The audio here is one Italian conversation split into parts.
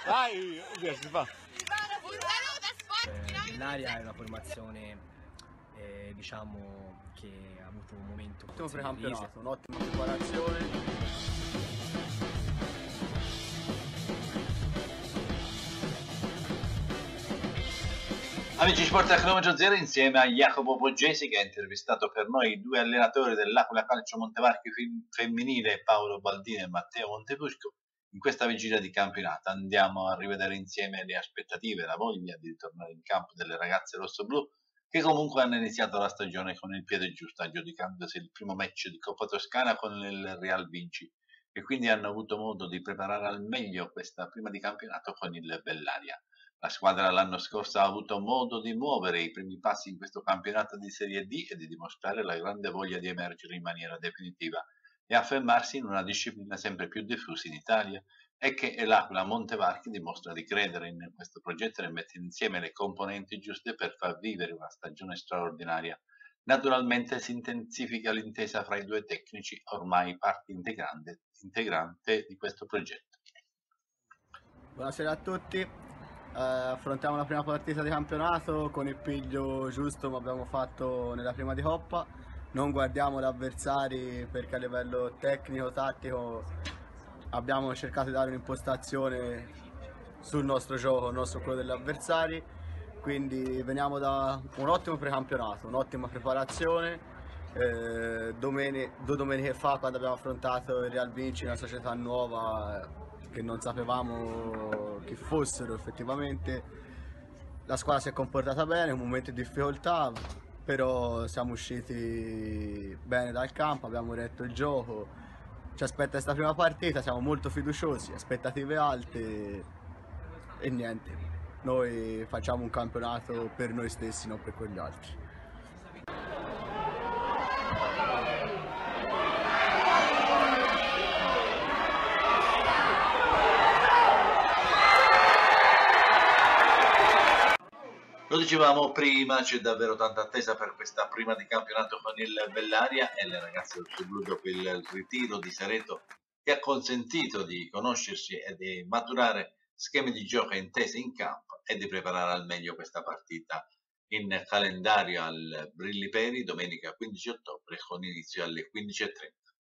Vai, si fa. Bellaria è una formazione diciamo che ha avuto un momento Un ottimo precampionato, un'ottima preparazione. Amici Sport a Chilometro Zero, insieme a Jacopo Poggesi che ha intervistato per noi i due allenatori dell'Aquila Calcio Montevarchi femminile, Paolo Baldini e Matteo Montefusco. In questa vigilia di campionato andiamo a rivedere insieme le aspettative e la voglia di ritornare in campo delle ragazze rossoblù che comunque hanno iniziato la stagione con il piede giusto, aggiudicandosi il primo match di Coppa Toscana con il Real Vinci e quindi hanno avuto modo di preparare al meglio questa prima di campionato con il Bellaria. La squadra l'anno scorso ha avuto modo di muovere i primi passi in questo campionato di Serie D e di dimostrare la grande voglia di emergere in maniera definitiva e affermarsi in una disciplina sempre più diffusa in Italia e che l'Aquila Montevarchi dimostra di credere in questo progetto e mette insieme le componenti giuste per far vivere una stagione straordinaria. Naturalmente si intensifica l'intesa fra i due tecnici, ormai parte integrante di questo progetto. Buonasera a tutti. Affrontiamo la prima partita di campionato con il piglio giusto come abbiamo fatto nella prima di Coppa. Non guardiamo gli avversari perché a livello tecnico, tattico abbiamo cercato di dare un'impostazione sul nostro gioco, non su quello degli avversari. Quindi veniamo da un ottimo precampionato, un'ottima preparazione. Due domeniche fa, quando abbiamo affrontato il Real Vinci, una società nuova che non sapevamo chi fossero effettivamente, la squadra si è comportata bene, un momento di difficoltà, però siamo usciti bene dal campo, abbiamo retto il gioco. Ci aspetta questa prima partita, siamo molto fiduciosi, aspettative alte e niente, noi facciamo un campionato per noi stessi, non per quegli altri. Lo dicevamo prima, c'è davvero tanta attesa per questa prima di campionato con il Bellaria e le ragazze rossoblù dopo il ritiro di Sareto che ha consentito di conoscersi e di maturare schemi di gioco e intese in campo e di preparare al meglio questa partita in calendario al Brilli Peri domenica 15 ottobre con inizio alle 15:30.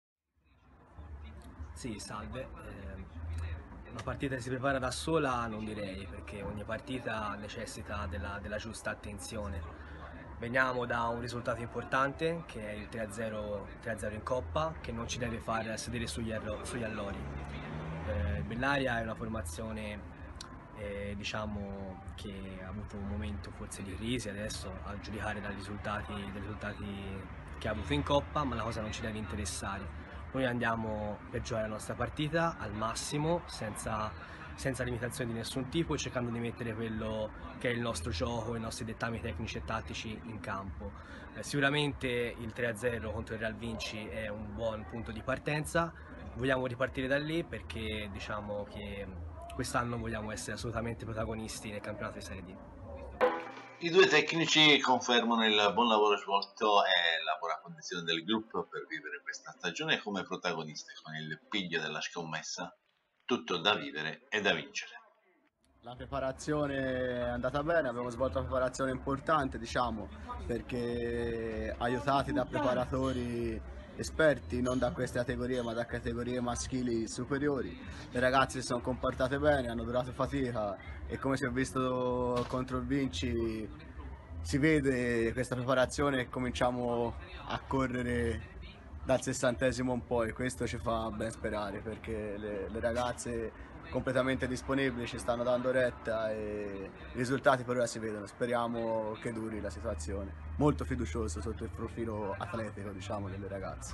Sì, salve. Una partita che si prepara da sola non direi, perché ogni partita necessita della giusta attenzione. Veniamo da un risultato importante che è il 3-0 in Coppa, che non ci deve far sedere sugli allori. Bellaria è una formazione diciamo che ha avuto un momento forse di crisi adesso a giudicare dai risultati che ha avuto in Coppa, ma la cosa non ci deve interessare. Noi andiamo per giocare la nostra partita al massimo, senza limitazioni di nessun tipo, cercando di mettere quello che è il nostro gioco, i nostri dettami tecnici e tattici in campo. Sicuramente il 3-0 contro il Real Vinci è un buon punto di partenza, vogliamo ripartire da lì perché diciamo che quest'anno vogliamo essere assolutamente protagonisti nel campionato di Serie D. I due tecnici confermano il buon lavoro svolto e la buona condizione del gruppo per vivere questa stagione come protagoniste con il piglio della scommessa, tutto da vivere e da vincere. La preparazione è andata bene, abbiamo svolto una preparazione importante, diciamo, perché aiutati da preparatori esperti, non da queste categorie ma da categorie maschili superiori. Le ragazze si sono comportate bene, hanno durato fatica e come si è visto contro il Vinci si vede questa preparazione e cominciamo a correre dal 60° in poi. Questo ci fa ben sperare perché le ragazze completamente disponibili ci stanno dando retta e i risultati per ora si vedono, speriamo che duri la situazione. Molto fiducioso sotto il profilo atletico, diciamo, delle ragazze.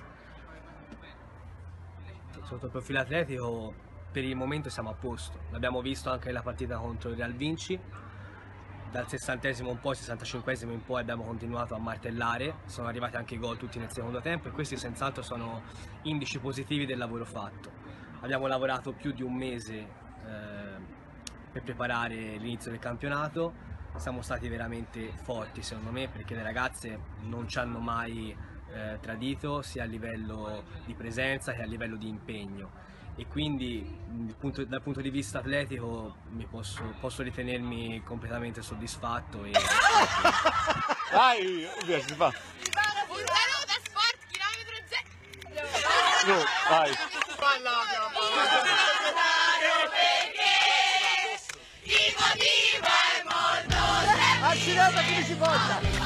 Sotto il profilo atletico per il momento siamo a posto, l'abbiamo visto anche nella partita contro il Real Vinci, dal 60° in poi, 65° in poi abbiamo continuato a martellare, sono arrivati anche i gol tutti nel secondo tempo e questi senz'altro sono indici positivi del lavoro fatto. Abbiamo lavorato più di un mese per preparare l'inizio del campionato, siamo stati veramente forti secondo me perché le ragazze non ci hanno mai tradito sia a livello di presenza che a livello di impegno e quindi dal punto di vista atletico posso ritenermi completamente soddisfatto. Vai, si fa. Da sport, chilometro zero. No, vai. Accidenti, chi si porta?